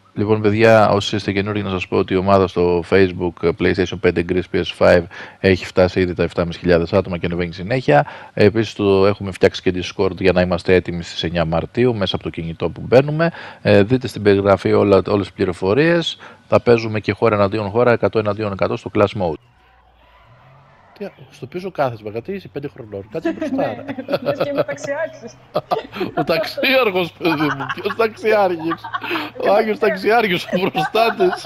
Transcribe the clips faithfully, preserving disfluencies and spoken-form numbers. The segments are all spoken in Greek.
Λοιπόν, παιδιά, όσοι είστε καινούργοι, να σας πω ότι η ομάδα στο Facebook PlayStation πέντε Greece πι ες φάιβ έχει φτάσει ήδη τα επτά χιλιάδες πεντακόσια άτομα και ανεβαίνει συνέχεια. Επίσης, το έχουμε φτιάξει και Discord για να είμαστε έτοιμοι στις εννιά Μαρτίου μέσα από το κινητό που μπαίνουμε. Ε, δείτε στην περιγραφή όλα, όλες τις πληροφορίες. Θα παίζουμε και χώρα εναντίον χώρα, εκατό εναντίον εκατό στο Class Mode. Τι, στο πίσω κάθεσμα, γιατί είσαι πέντε χρονών, κάτσε μπροστά. Λες και είμαι ταξιάρχης. Ο ταξίαρχος, παιδί μου, ποιος ταξιάρχης. Ο Άγιος ταξιάρχης, ο προστάτης.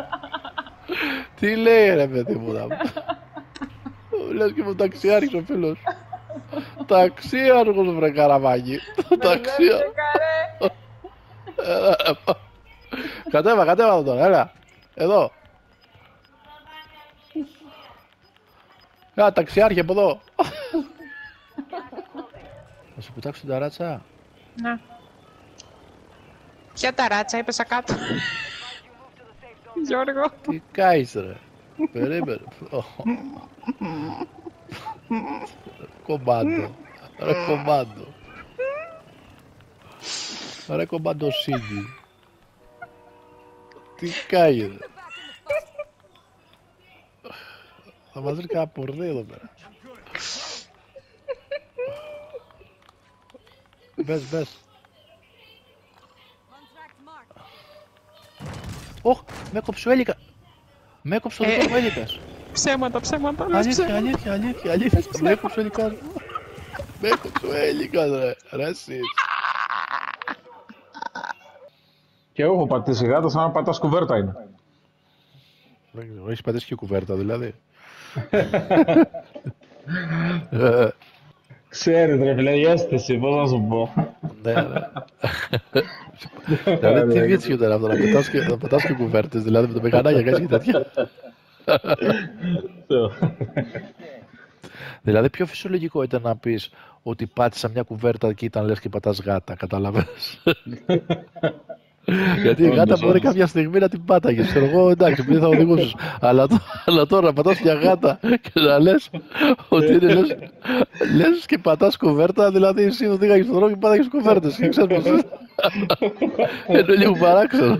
Τι λέει ρε παιδί μου, να λες και είμαι ο ταξιάρχης ο φίλος. Ταξίαρχος βρε Καραβάγι. Ταξίαρχος. Κατέβα, κατέβα τώρα, έλα. Εδώ. Έλα, ταξιάρχη από εδώ. Θα σου πετάξω την ταράτσα. Να. Ποια ταράτσα, έπεσα κάτω. Γιώργο. Τι κάεις ρε. Περίμενε. Κομμάντο. Ρε κομμάντο. Ρε κομμάντο σίδι. Τι κάει ρε. Θα μας βρει κανένα πορδί εδώ πέρα. Μπες, μπες. Ωχ, με έκοψε ο Έλικα. Με έκοψε ο δικός μου Έλικας. Ψέματα, ψέματα, λες Αλήθεια, ψέματα. αλήθεια, αλήθεια, αλήθεια. Με έκοψε ο Έλικας. Με έκοψε ο Έλικας ρε. Ρε εσείς. Και εγώ έχω πατήσει γάτα σαν να πατάς κουβέρτα είναι. Δεν ξέρω, έχεις πατήσει και κουβέρτα δηλαδή. Ξέρετε ρε φίλε, η αίσθηση, πώς να σου πω. Ναι, ναι. Δηλαδή τι βίτσιο ήταν αυτό, να πατάς και κουβέρτες, δηλαδή με το μηχανάκια κάνεις και τέτοια. Δηλαδή πιο φυσιολογικό ήταν να πεις ότι πάτησα μια κουβέρτα και ήταν λες και πατάς γάτα, κατάλαβες. Γιατί η γάτα μπορεί κάποια στιγμή να την πάταγες, ξέρω εγώ, εντάξει, επειδή θα οδηγούσες. Αλλά, αλλά τώρα να πατάς μια γάτα και να λες ότι είναι λες, λες και πατάς κουβέρτα, δηλαδή εσύ οδήγαγες στον δρόμο και πάταγες κουβέρτες και ξέρεις πως είναι λίγο παράξενο.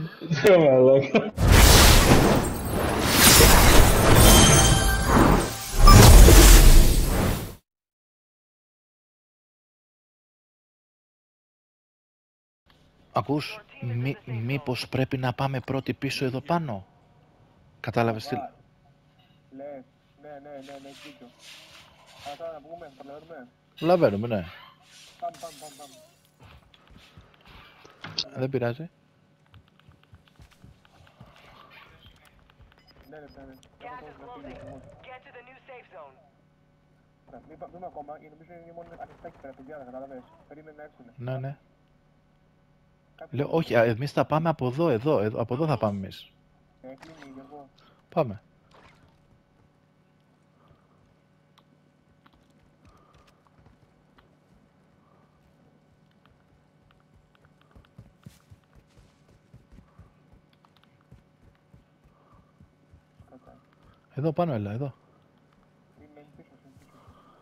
Ακούς, μή, μήπως πρέπει να πάμε πρώτοι πίσω εδώ πάνω. Κατάλαβες τι... Ναι, ναι, ναι, ναι, ναι, δίκιο. Άρα τώρα να πούμε, θα προλαβαίνουμε. Προλαβαίνουμε, ναι. Πάμε, πάμε, πάμε, πάμε. Δεν πειράζει. Ναι, ναι, ναι. Μην πάμε ακόμα, γιατί νομίζω είναι μόνο ανοιχτά εκεί πέρα, παιδιά, κατάλαβες. Περίμενε να έρθουνε. Ναι, ναι. Λέω, όχι, εμείς θα πάμε από εδώ, εδώ, εδώ, από εδώ θα πάμε εμείς. Ε, κλείνει, Γιώργο. Πάμε. Εδώ πάνω, έλα, εδώ. Είναι πίσω, είναι πίσω.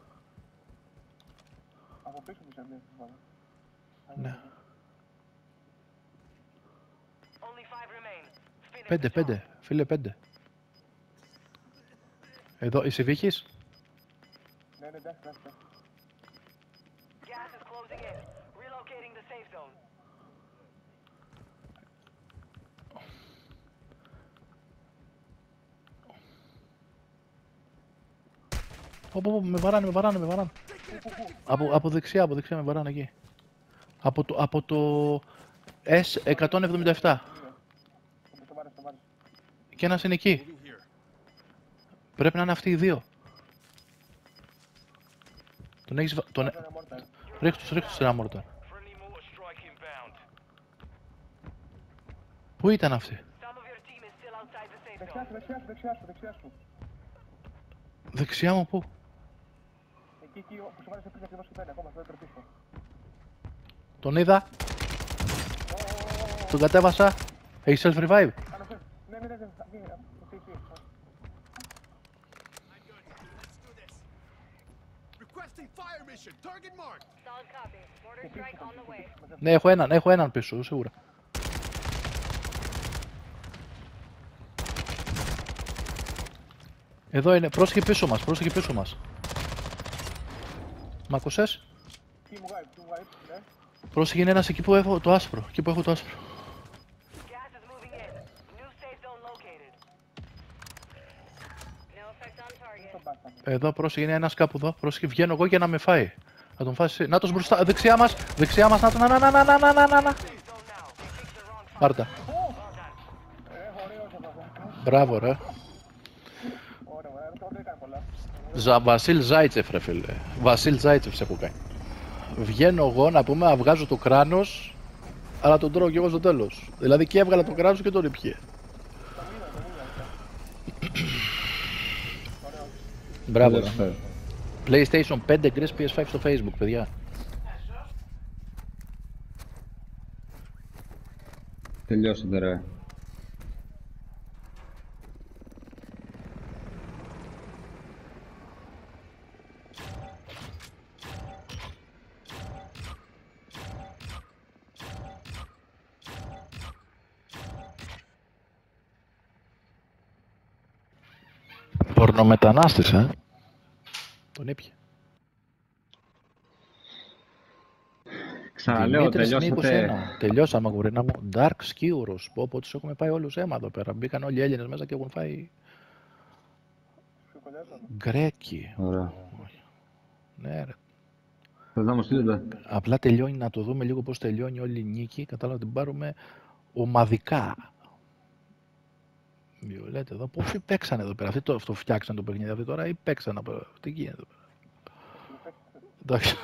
Από πίσω μου σε μία φορά. Ναι. Πέντε, πέντε, φίλε, πέντε. Εδώ, είσαι Βίκης? Ναι, ναι, εντάξει, εντάξει. Πω, πω, με βαράνε, με βαράνε, με βαράνε. Από, από δεξιά, από δεξιά με βαράνε εκεί. Από το, από το ες εκατόν εβδομήντα επτά. Και ένας είναι εκεί. Πρέπει να είναι αυτοί οι δύο. Τον έχεις... Τον... Ρίχτω τους, ρίχτω τους ένα μόρταρ. Πού ήταν αυτοί? Δεξιά σου, δεξιά σου, δεξιά σου, δεξιά σου. Δεξιά μου πού? Εκεί, εκεί, που σου βάλεις πριν ακριβώς και πέντε, ακόμα, στο δεύτερο πίσω. Τον είδα. Τον κατέβασα. Έχει self-revive. Ναι, ναι, ναι, ναι, εκεί, εκεί. Ναι, έχω έναν, έχω έναν πίσω, σίγουρα. Εδώ είναι, πρόσεχε πίσω μας, πρόσεχε πίσω μας. Μ' ακούσες? Τι μου γάιπ, τι μου γάιπ, ναι. Πρόσεχε, είναι ένας εκεί που έχω το άσπρο, εκεί που έχω το άσπρο. Εδώ πρόσεχε, είναι ένας κάπου εδώ, πρόσεχε, βγαίνω εγώ για να με φάει. Να τον φάσει, να τον μπροστά, δεξιά μας, δεξιά μας, να τον, να, να, να, να, να, να, να. Πάρτα. Μπράβο ρε. Ωραία, ωραία, το δεν έκανε πολλά. Ζα, Βασίλ Ζάιτσεφ ρε φίλε. Βασίλ Ζάιτσεφ σε έχω κάνει. Βγαίνω εγώ να πούμε να βγάζω το κράνος, αλλά τον τρώω κι εγώ στο τέλος. Δηλαδή και έβγαλα το κράνος και τον ήπιε. Μπράβο ρε. PlayStation πέντε Gris πι ες φάιβ στο Facebook, παιδιά. Τελειώσατε ρε. Πορνομετανάστης, ε. Τον ήπιε. Ξαναλέω, Δημήτρης τελειώσατε. είκοσι ένα. Τελειώσαμε, αγορίνα μου. Dark Skiurus. Πω πω τους έχουμε πάει όλους αίμα εδώ πέρα. Μπήκαν όλοι οι Έλληνες μέσα και έχουν φάει... Γκρέκι. Ωραία. Ναι ρε. Θες να μου στείλετε? Απλά τελειώνει, να το δούμε λίγο πώς τελειώνει όλη η νίκη. Κατάλαβα την πάρουμε ομαδικά. Βιολέτε εδώ. Πόσοι παίξαν εδώ πέρα. Αυτοί το, αυτό φτιάξαν το παιχνίδι αυτοί τώρα ή παίξαν από εδώ. Τι γίνεται εδώ πέρα. Εντάξει.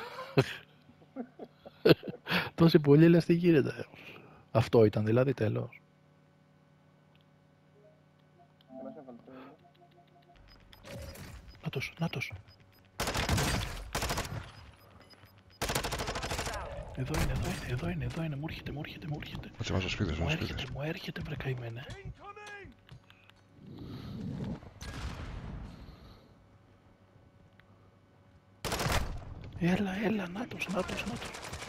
Τόσοι πολλοί λες τι γίνεται. Αυτό ήταν δηλαδή τέλος. Νάτος, νάτος. Εδώ είναι, εδώ είναι, εδώ είναι, εδώ είναι. Μου έρχεται, μου έρχεται, μου έρχεται. Κάτσε βάζω σπίτες, Μου βάζω έρχεται, σπίτες. μου έρχεται βρε καημένε. Έλα, έλα, νάτος, νάτος, νάτος.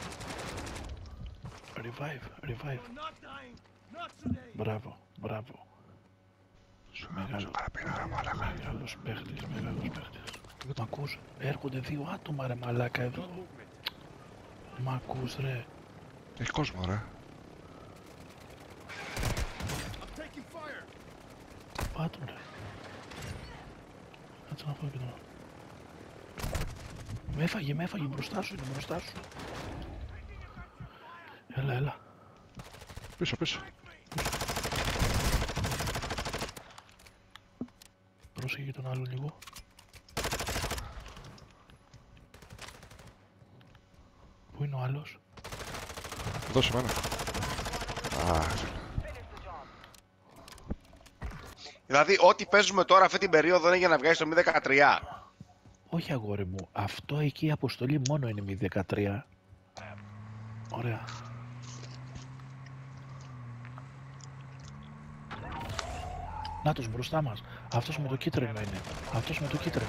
Revive, revive. Μπράβο, μπράβο. Μεγάλο, μεγάλος παίχτης, μεγάλος παίχτης. Μ' ακούς, έρχονται δύο άτομα ρε μαλάκα εδώ. Μ' ακούς ρε. Έχει κόσμο ρε. Πάτω ρε. Κάτσε να φάω και τώρα. Με έφαγε, με έφαγε, μπροστά σου είναι, μπροστά σου. Έλα, έλα. Πίσω, πίσω. Πρόσεχε τον άλλο λίγο. Πού είναι ο άλλος? Δώσε μένα. Α, Δηλαδή, ό,τι παίζουμε τώρα αυτή την περίοδο είναι για να βγάλει το μη δεκατρία. Όχι αγόρι μου, αυτό εκεί η αποστολή μόνο είναι μη δεκατρία. Ωραία. Νάτος μπροστά μας. Αυτός με το κίτρινο είναι. Αυτός με το κίτρινο.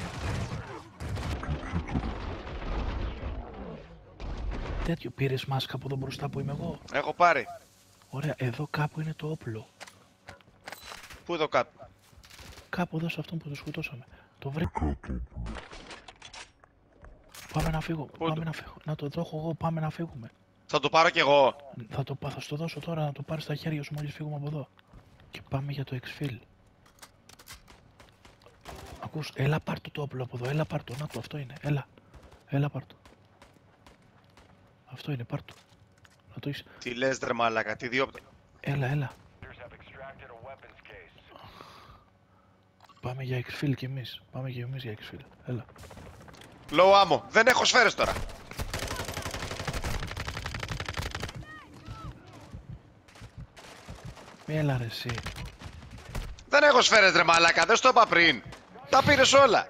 Τέτοιο πήρες μάσκα από εδώ μπροστά που είμαι εγώ. Έχω πάρει. Ωραία, εδώ κάπου είναι το όπλο. Πού εδώ κάτω? Κάπου εδώ σε αυτόν που το σκοτώσαμε. Το βρήκα. Πάμε να φύγω. Πού Πάμε το? να φύγω. Να το δω εγώ. Πάμε να φύγουμε. Θα το πάρω κι εγώ. Θα το, πά- θα στο δώσω τώρα να το πάρεις στα χέρια σου μόλις φύγουμε από εδώ. Και πάμε για το exfil. Ακούς, έλα πάρ' το το όπλο από εδώ. Έλα πάρ' το. Να το, αυτό είναι. Έλα. Έλα πάρ' το. Αυτό είναι, πάρ' το. Να το είσαι. Τι λες ρε μαλάκα, τι δύο... Έλα, έλα. Πάμε για exfil κι εμείς. Πάμε και εμείς για exfil. Έλα. Low ammo. Δεν έχω σφαίρες τώρα. Έλα ρε εσύ. Δεν έχω σφαίρες ρε μαλάκα, δεν στο είπα πριν. Τα πήρες όλα.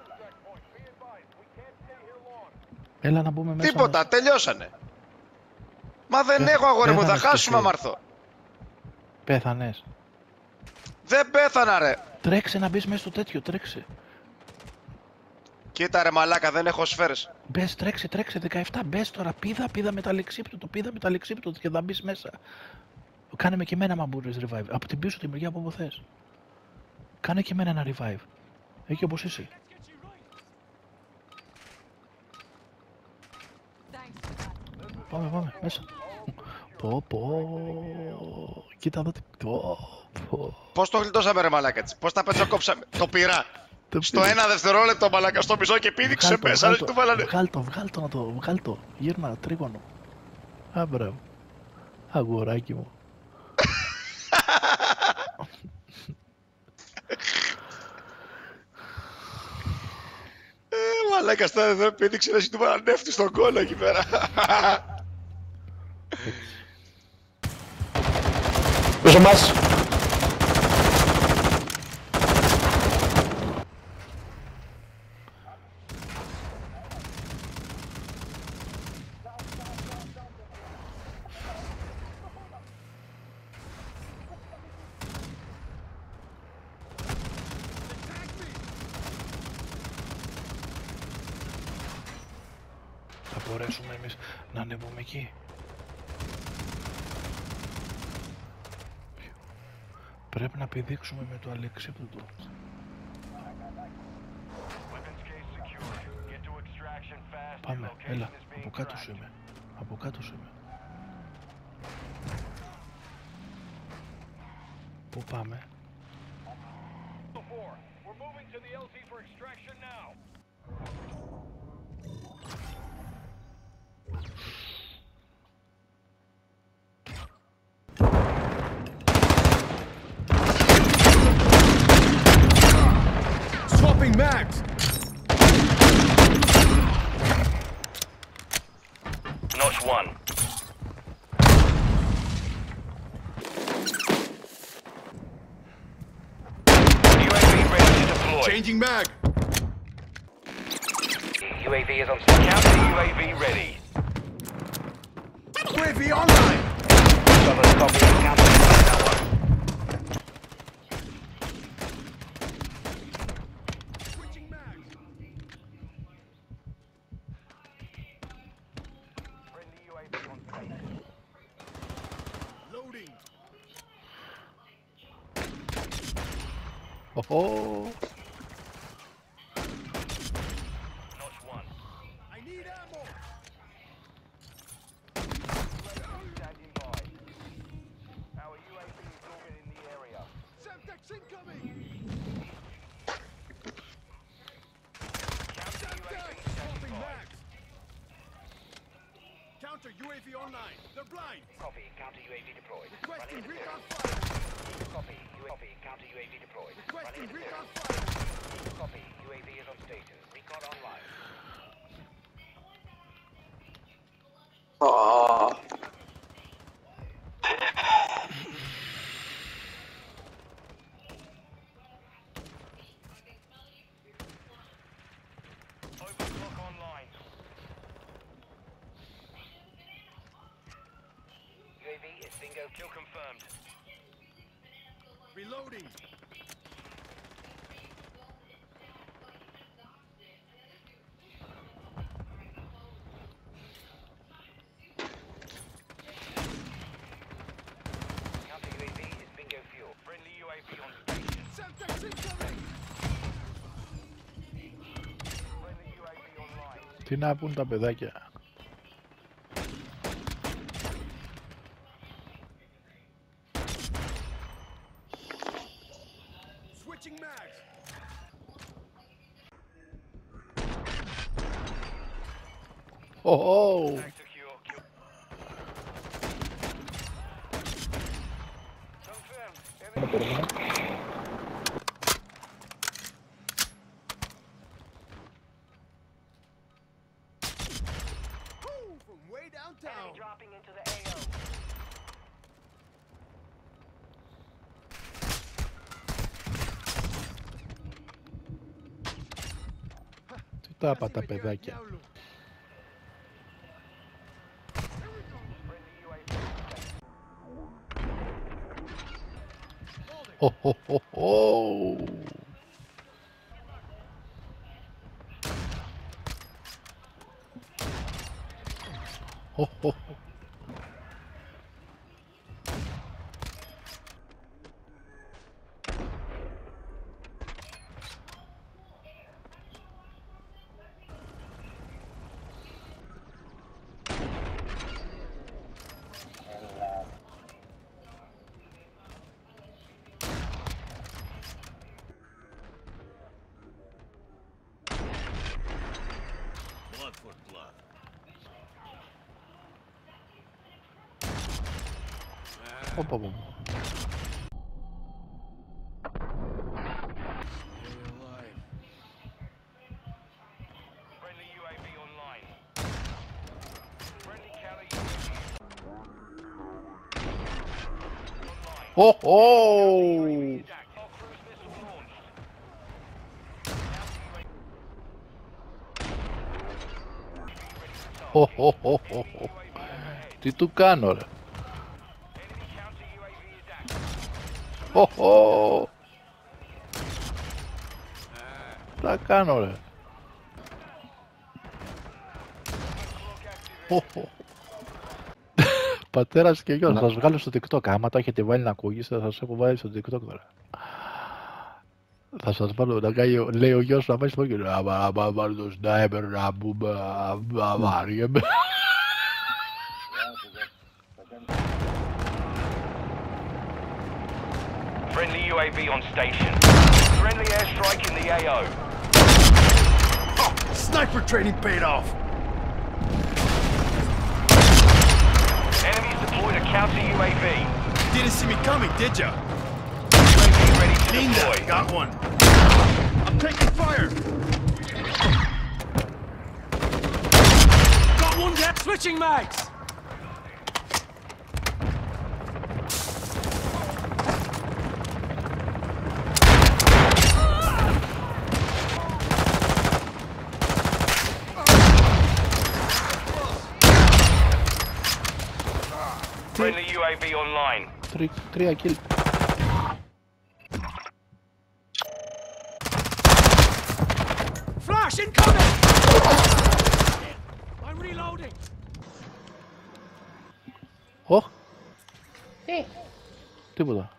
Έλα να μπούμε μέσα. Τίποτα, μας. τελειώσανε. Μα δεν Πέ- έχω αγόρι μου, θα πέθανες κι χάσουμε εσύ. άμα έρθω. Πέθανες. Δεν πέθανα ρε. Τρέξε να μπεις μέσα στο τέτοιο, τρέξε. Κοίτα ρε μαλάκα, δεν έχω σφαίρες. Μπες, τρέξε, τρέξε, δεκαεπτά, μπες τώρα, πήδα, πήδα με τα λεξίπτωτο, πήδα με τα λεξίπτωτο και θα μπεις μέσα. Κάνε με και εμένα μα μπορείς revive, από την πίσω τη μεριά από όπου θες. Κάνε και εμένα ένα revive. Εκεί όπως είσαι. Πάμε, πάμε, μέσα. Πω, πω. Κοίτα εδώ τι... Πω, πω. Πώς το γλιτώσαμε ρε μαλάκα έτσι, πώς τα πετσοκόψαμε. Το πήρα. Το Στο πήρα. ένα δευτερόλεπτο μαλάκα στο μισό και πήδηξε Βγάλ' το, μέσα. βγάλ' Δεν το, του βάλανε. βγάλ' το, βγάλ' το να το, βγάλ' το. Γύρνα, τρίγωνο. Α, μπράβο. Αγοράκι μου. Ε, μαλάκα στα εδώ πήδηξε να του βάλανε νεύτη στον κόλλο εκεί πέρα. Πίσω μας. Θα μπορέσουμε εμείς να ανεβούμε εκεί. Πρέπει να πηδήξουμε με το αλεξίπτωτο. Πάμε, έλα, από κάτω σου είμαι. Από κάτω σου είμαι. Πού πάμε? Swapping mags! Notch one. U A V ready to deploy. Changing mag! U A V is on station. Counter U A V ready. U A V online! Southern copy. Counter that one. Switching mags! Friendly U A V on station. Loading! Οχο. Notch one. I need ammo! Standing by. Our U A V is orbiting the area. Semtex incoming! Counter U A V Semtex! standing Swapping by. mags! Counter U A V online! They're blind! Copy. Counter U A V deployed. Requesting Running recon interference. fire! Copy. U A V. Counter U A V deployed. Requesting Running recon interference. fire! Copy. U A V is on station. Recon online. Overclock online. U A V is bingo. Kill confirmed. Reloading! Counter U A V is bingo fuel. Friendly U A V on station. Semtex incoming! Friendly U A V online. Τι να πούν τα παιδάκια. Switching mags! Οχο. Tag secure. Kill. Confirmed. Ooh, from way downtown! Enemy dropping into the A O. Τι τα είπα τα παιδάκια. Friendly U A V on station. Οχοχοχο. Οχοχο. Όπα, όπα. Friendly U A V online. Friendly counter U A V. Ω, ω. Our cruise missile launched. Ω, ω, ω, ω, ω. Τι του κάνω, ρε. Enemy counter U A V is active. Ω, ω. Τα κάνω, ρε. Ω, ω. Πατέρας και γιος, θα σας βγάλω στο TikTok. Άμα το έχετε βάλει να ακούγεστε, θα σας έχω βάλει στο TikTok τώρα. Θα σας βάλω να κάνει, λέει ο γιος να πάει στο πόκι. Άμα βάλω το σνάιπερ να μπούμε, να βάριεμαι. Friendly U A V on station. Friendly airstrike in the A O. Oh, sniper training paid off. Enemies deployed a counter U A V. Didn't see me coming, did ya? U A V ready to Linda, deploy. got one. I'm taking fire. Got one down. Switching mags. Friendly U A V online. Τρι- Τρία kill. Flash incoming. I'm reloading. Ω, Τι, τίποτα.